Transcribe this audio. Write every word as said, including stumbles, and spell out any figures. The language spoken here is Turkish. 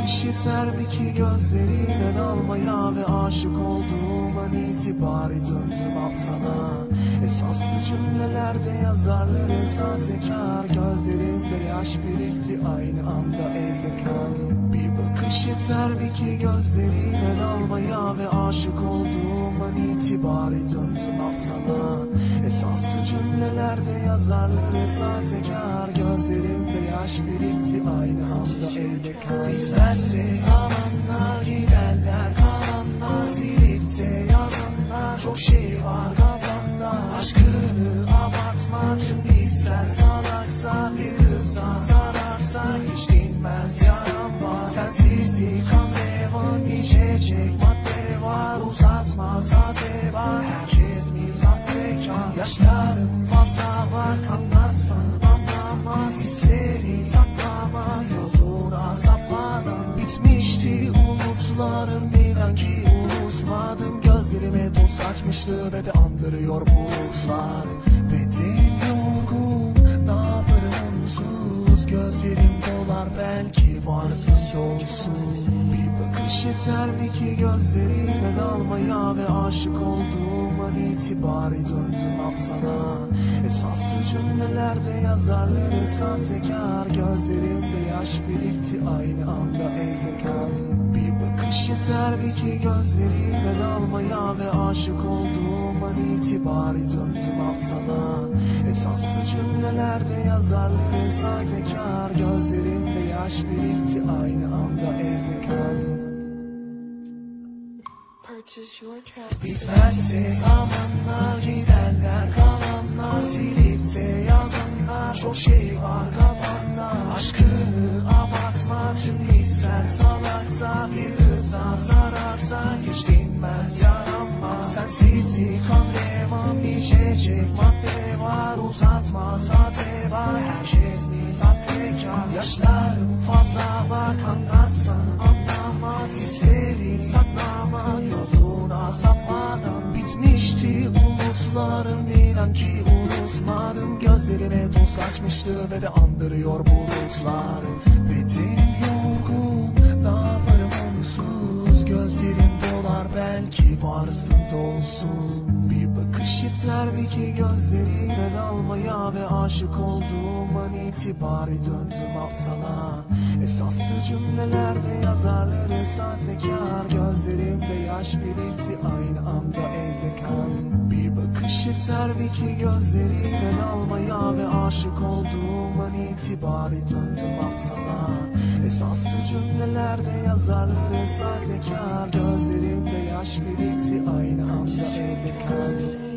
bakış yeterdi ki gözlerine dalmaya ve aşık olduğum an itibari döndüm al sana. Esaslı cümlelerde yazarları sahtekar, gözlerimde yaş birikti aynı anda elde kan. Bir bakış yeterdi ki gözlerine dalmaya ve aşık olduğum an itibari döndüm al sana. Esaslı cümlelerde yazarları sahtekar, gözlerimde yaş birikti aynı anda elde kan. Bitmezse zamanlar, giderler kalanlar, silip de yazanlar, çok şey var kafanda. Aşkını abartma, tüm hisler salakta, bir hızdan zararsa hiç dinmez yaranma. Sensizlik kan revan, içecek madde var, uzatma zade var, herkes mi sahtekar? Yaşlarım fazla var, anlatsan anlamaz, hisleri saklama, yoluna sapmadan. Bitmişti umutlarım, inan ki unutmadım. Gözlerime toz kaçmıştı ve de andırıyor bulutlar. Bedenim yorgun, ne yaparım onsuz, gözlerim dolar, belki varsın yolsuz. Bir bakış yeterdi ki gözlerime dalmaya ve aşık olduğum an itibari döndüm al sana. Esaslı cümlelerde yazarları sahtekar, gözlerimde yaş birikti aynı anda elde kan. Bir bakış yeterdi ki gözlerime dalmaya ve aşık olduğum an itibari döndüm al sana. Esaslı cümlelerde yazarları sahtekar, gözlerimde yaş birikti aynı anda elde kan. Bitmezse zamanlar, giderler kalanlar, silip de yazanlar, çok şey var kafanda. Aşkını abartma, tüm hisler salakta, bir hızdan zararsa hiç dinmez yaranma. Sensizlik kan revan, içecek madde var, uzatma zade var, herkes mi sahtekar? Yaşlarım fazla var, anlatsan anlamaz, hisleri saklama, yoluna sapmadan. Bitmişti umutlarım, inan ki unutmadım. Gözlerime toz kaçmıştı ve de andırıyor bulutlar. Bedenim yorgun, ne yaparım onsuz, gözlerim dolar, belki varsın dolsun. Bir bakış yeterdi ki gözlerine dalmaya ve aşık olduğum an itibari döndüm al sana. Esaslı cümlelerde yazarları sahtekar, gözlerimde yaş birikti aynı anda elde kan. Bir bakış yeterdi ki gözlerine dalmaya ve aşık olduğum an itibari döndüm al sana. Esaslı cümlelerde yazarları sahtekar, gözlerimde yaş birikti aynı anda elde kan.